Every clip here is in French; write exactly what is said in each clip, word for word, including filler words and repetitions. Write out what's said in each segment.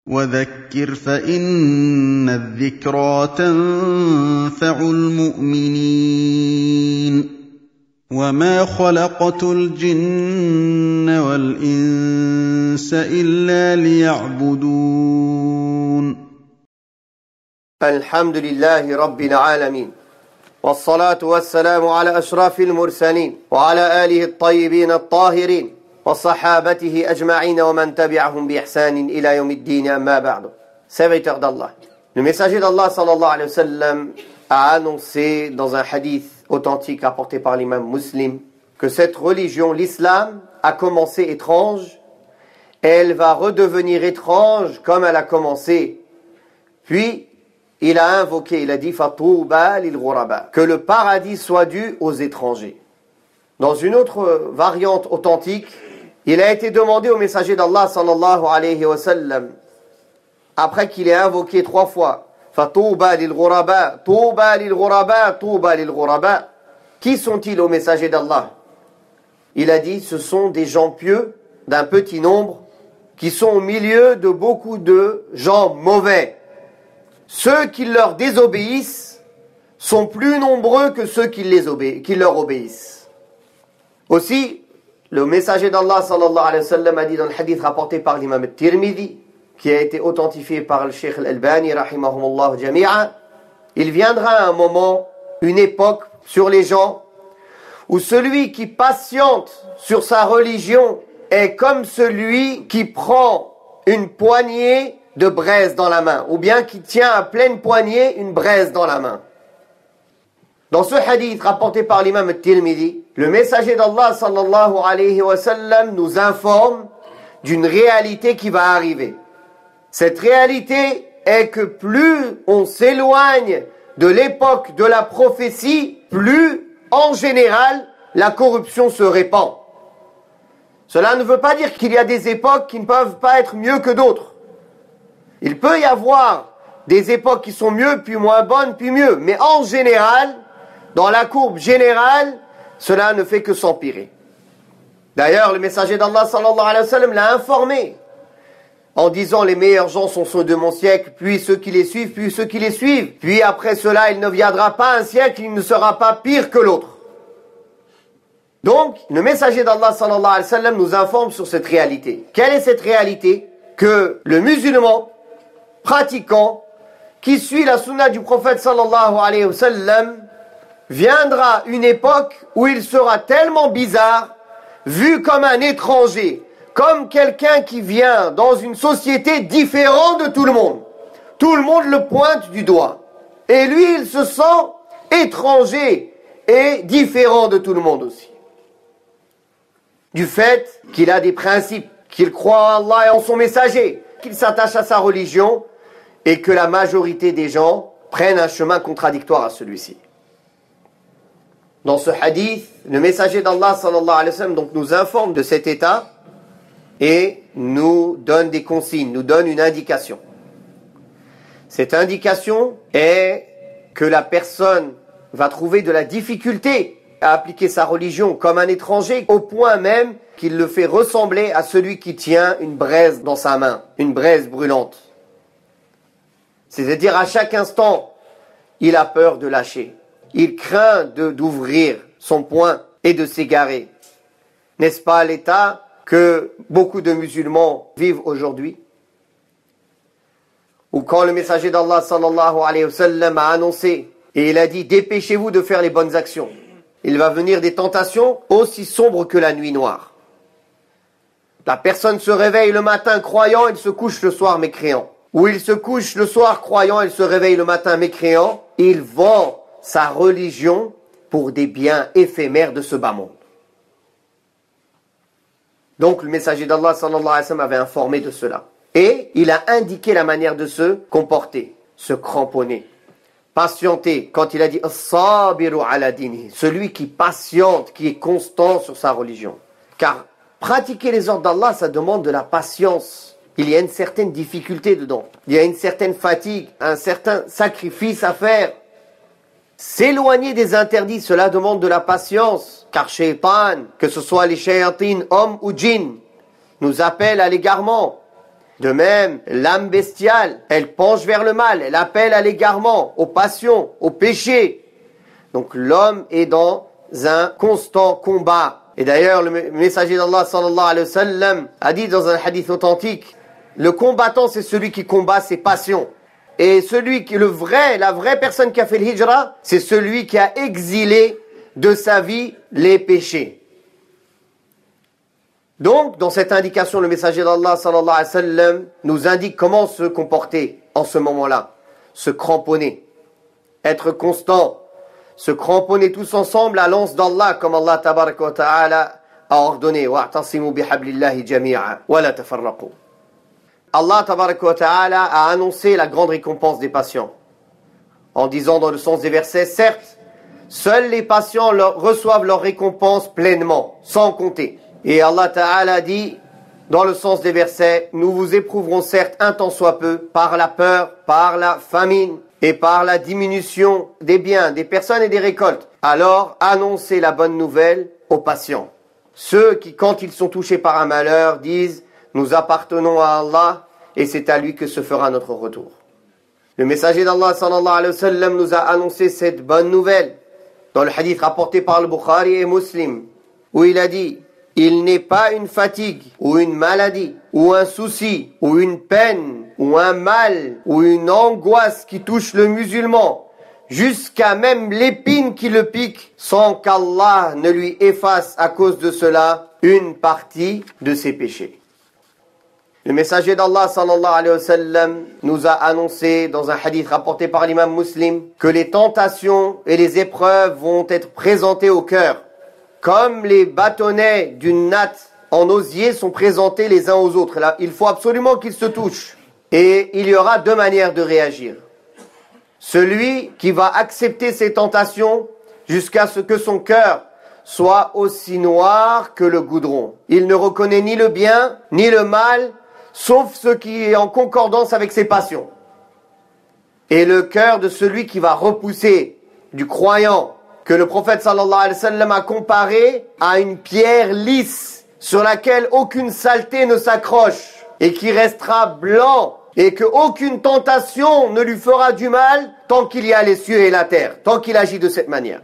وَذَكِّرْ فَإِنَّ الذِّكْرَىٰ تَنفَعُ الْمُؤْمِنِينَ وَمَا خَلَقْتُ الْجِنَّ وَالْإِنسَ إِلَّا لِيَعْبُدُونِ الحمد لله رب العالمين والصلاة والسلام على أشرف المرسلين وعلى آله الطيبين الطاهرين وصحابته أجمعين ومن تبعهم بإحسان إلى يوم الدين أما بعد. Serviteur d'Allah. Le messager d'Allah sallallahu alayhi wa sallam a annoncé dans un hadith authentique rapporté par l'imam Muslim que cette religion, l'islam, a commencé étrange et elle va redevenir étrange comme elle a commencé. Puis il a invoqué, il a dit Fatouba lil ghuraba, que le paradis soit dû aux étrangers. Dans une autre variante authentique, il a été demandé au messager d'Allah sallallahu alayhi wa sallam, après qu'il ait invoqué trois fois Fatouba lil ghuraba, Touba lil ghuraba, Touba lil ghuraba, qui sont-ils au messager d'Allah? Il a dit ce sont des gens pieux d'un petit nombre qui sont au milieu de beaucoup de gens mauvais. Ceux qui leur désobéissent sont plus nombreux que ceux qui, les obé- qui leur obéissent. Aussi, le messager d'Allah sallallahu alayhi wa sallam a dit dans le hadith rapporté par l'imam al-Tirmidhi, qui a été authentifié par le Cheikh al-Albani rahimahumullah jami'a, il viendra un moment, une époque sur les gens où celui qui patiente sur sa religion est comme celui qui prend une poignée de braise dans la main, ou bien qui tient à pleine poignée une braise dans la main. Dans ce hadith rapporté par l'imam al-Tirmidhi, le messager d'Allah sallallahu alayhi wa sallam nous informe d'une réalité qui va arriver. Cette réalité est que plus on s'éloigne de l'époque de la prophétie, plus en général la corruption se répand. Cela ne veut pas dire qu'il y a des époques qui ne peuvent pas être mieux que d'autres. Il peut y avoir des époques qui sont mieux, puis moins bonnes, puis mieux. Mais en général, dans la courbe générale, cela ne fait que s'empirer. D'ailleurs, le messager d'Allah sallallahu alayhi wa sallam l'a informé en disant les meilleurs gens sont ceux de mon siècle, puis ceux qui les suivent, puis ceux qui les suivent. Puis après cela, il ne viendra pas un siècle, il ne sera pas pire que l'autre. Donc, le messager d'Allah sallallahu alayhi wa sallam nous informe sur cette réalité. Quelle est cette réalité? Que le musulman pratiquant qui suit la sunna du prophète sallallahu alayhi wa sallam, viendra une époque où il sera tellement bizarre, vu comme un étranger, comme quelqu'un qui vient dans une société différente de tout le monde. Tout le monde le pointe du doigt. Et lui, il se sent étranger et différent de tout le monde aussi. Du fait qu'il a des principes, qu'il croit en Allah et en son messager, qu'il s'attache à sa religion, et que la majorité des gens prennent un chemin contradictoire à celui-ci. Dans ce hadith, le messager d'Allah sallallahu alayhi wa sallam donc nous informe de cet état et nous donne des consignes, nous donne une indication. Cette indication est que la personne va trouver de la difficulté à appliquer sa religion comme un étranger, au point même qu'il le fait ressembler à celui qui tient une braise dans sa main, une braise brûlante. C'est-à-dire à chaque instant, il a peur de lâcher. Il craint de, d'ouvrir son poing et de s'égarer. N'est-ce pas l'état que beaucoup de musulmans vivent aujourd'hui? Ou quand le messager d'Allah sallallahu alayhi wa sallam a annoncé, et il a dit, dépêchez-vous de faire les bonnes actions. Il va venir des tentations aussi sombres que la nuit noire. La personne se réveille le matin croyant, il se couche le soir mécréant. Ou il se couche le soir croyant, il se réveille le matin mécréant, il vend sa religion pour des biens éphémères de ce bas monde. Donc le messager d'Allah sallallahu alayhi wa sallam avait informé de cela. Et il a indiqué la manière de se comporter, se cramponner, patienter. Quand il a dit « As-sabiru ala dinihi », celui qui patiente, qui est constant sur sa religion. Car pratiquer les ordres d'Allah, ça demande de la patience. Il y a une certaine difficulté dedans. Il y a une certaine fatigue, un certain sacrifice à faire. S'éloigner des interdits, cela demande de la patience. Car shaitan, que ce soit les shayatines, hommes ou djinns, nous appellent à l'égarement. De même, l'âme bestiale, elle penche vers le mal, elle appelle à l'égarement, aux passions, au péché. Donc l'homme est dans un constant combat. Et d'ailleurs, le messager d'Allah sallallahu alayhi wa sallam a dit dans un hadith authentique, le combattant, c'est celui qui combat ses passions. Et celui qui, le vrai, la vraie personne qui a fait le hijra, c'est celui qui a exilé de sa vie les péchés. Donc, dans cette indication, le messager d'Allah sallallahu alayhi wa sallam nous indique comment se comporter en ce moment-là. Se cramponner, être constant, se cramponner tous ensemble à l'anse d'Allah, comme Allah tabaraka wa ta'ala a ordonné. Wa'tasimu bihablillahi jami'a wa la tafarraqu. Allah tabaraka wa ta'ala a annoncé la grande récompense des patients. En disant dans le sens des versets, certes, seuls les patients leur, reçoivent leur récompense pleinement, sans compter. Et Allah Ta'ala dit, dans le sens des versets, nous vous éprouverons certes un tant soit peu, par la peur, par la famine, et par la diminution des biens, des personnes et des récoltes. Alors, annoncez la bonne nouvelle aux patients. Ceux qui, quand ils sont touchés par un malheur, disent, nous appartenons à Allah, et c'est à lui que se fera notre retour. Le messager d'Allah sallallahu alayhi wa sallam nous a annoncé cette bonne nouvelle, dans le hadith rapporté par le Bukhari et Muslim, où il a dit, il n'est pas une fatigue, ou une maladie, ou un souci, ou une peine, ou un mal, ou une angoisse qui touche le musulman, jusqu'à même l'épine qui le pique, sans qu'Allah ne lui efface à cause de cela une partie de ses péchés. Le messager d'Allah sallallahu alayhi wa sallam nous a annoncé dans un hadith rapporté par l'imam Muslim que les tentations et les épreuves vont être présentées au cœur. Comme les bâtonnets d'une natte en osier sont présentés les uns aux autres. Là, il faut absolument qu'ils se touchent. Et il y aura deux manières de réagir. Celui qui va accepter ces tentations jusqu'à ce que son cœur soit aussi noir que le goudron. Il ne reconnaît ni le bien, ni le mal, sauf ce qui est en concordance avec ses passions. Et le cœur de celui qui va repousser, du croyant, que le prophète sallallahu alayhi wa sallam a comparé à une pierre lisse sur laquelle aucune saleté ne s'accroche et qui restera blanc et que aucune tentation ne lui fera du mal tant qu'il y a les cieux et la terre, tant qu'il agit de cette manière.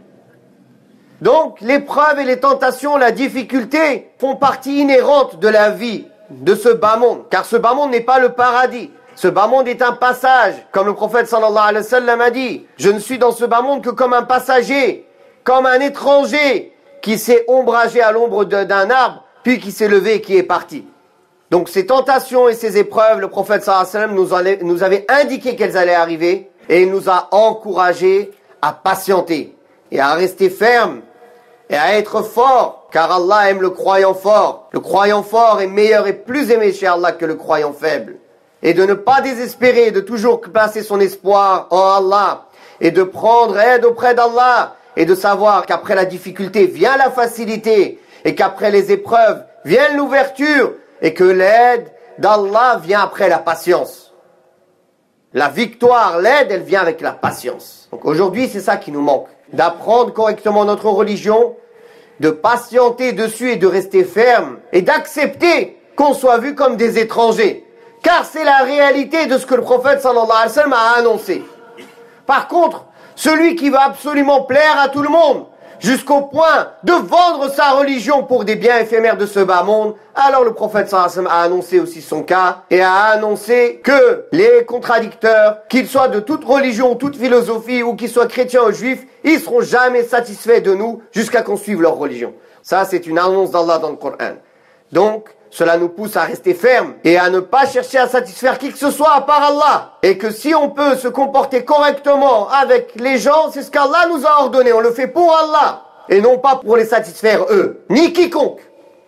Donc l'épreuve et les tentations, la difficulté font partie inhérente de la vie de ce bas monde, car ce bas monde n'est pas le paradis. Ce bas monde est un passage, comme le prophète sallallahu alayhi wa sallam a dit, je ne suis dans ce bas monde que comme un passager, comme un étranger qui s'est ombragé à l'ombre d'un arbre, puis qui s'est levé et qui est parti. Donc ces tentations et ces épreuves, le prophète sallallahu alayhi wa sallam nous, allait, nous avait indiqué qu'elles allaient arriver, et il nous a encouragés à patienter, et à rester fermes, et à être forts, car Allah aime le croyant fort. Le croyant fort est meilleur et plus aimé chez Allah que le croyant faible. Et de ne pas désespérer, de toujours placer son espoir en Allah, et de prendre aide auprès d'Allah, et de savoir qu'après la difficulté vient la facilité, et qu'après les épreuves vient l'ouverture, et que l'aide d'Allah vient après la patience. La victoire, l'aide, elle vient avec la patience. Donc aujourd'hui, c'est ça qui nous manque. D'apprendre correctement notre religion, de patienter dessus et de rester ferme, et d'accepter qu'on soit vu comme des étrangers. Car c'est la réalité de ce que le prophète sallallahu alayhi wa sallam a annoncé. Par contre, celui qui va absolument plaire à tout le monde, jusqu'au point de vendre sa religion pour des biens éphémères de ce bas monde, alors le prophète sallallahu alayhi wa sallam a annoncé aussi son cas et a annoncé que les contradicteurs, qu'ils soient de toute religion, toute philosophie ou qu'ils soient chrétiens ou juifs, ils seront jamais satisfaits de nous jusqu'à qu'on suive leur religion. Ça, c'est une annonce d'Allah dans le Coran. Donc, cela nous pousse à rester fermes et à ne pas chercher à satisfaire qui que ce soit à part Allah. Et que si on peut se comporter correctement avec les gens, c'est ce qu'Allah nous a ordonné. On le fait pour Allah et non pas pour les satisfaire eux, ni quiconque.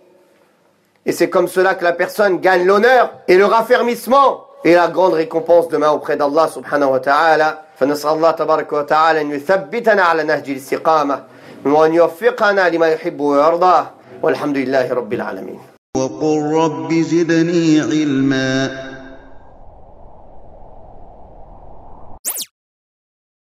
Et c'est comme cela que la personne gagne l'honneur et le raffermissement et la grande récompense demain auprès d'Allah subhanahu wa ta'ala. فنسأل الله تبارك وتعالى أن يثبتنا على نهج الاستقامة وأن يوفقنا لما يحب ويرضاه والحمد لله رب العالمين. وقل رب زدني علما